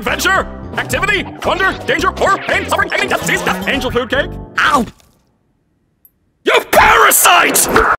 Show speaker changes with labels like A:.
A: adventure, activity, wonder, danger, horror, pain, suffering, agony, death, disease, death, angel food cake. Ow! You parasite!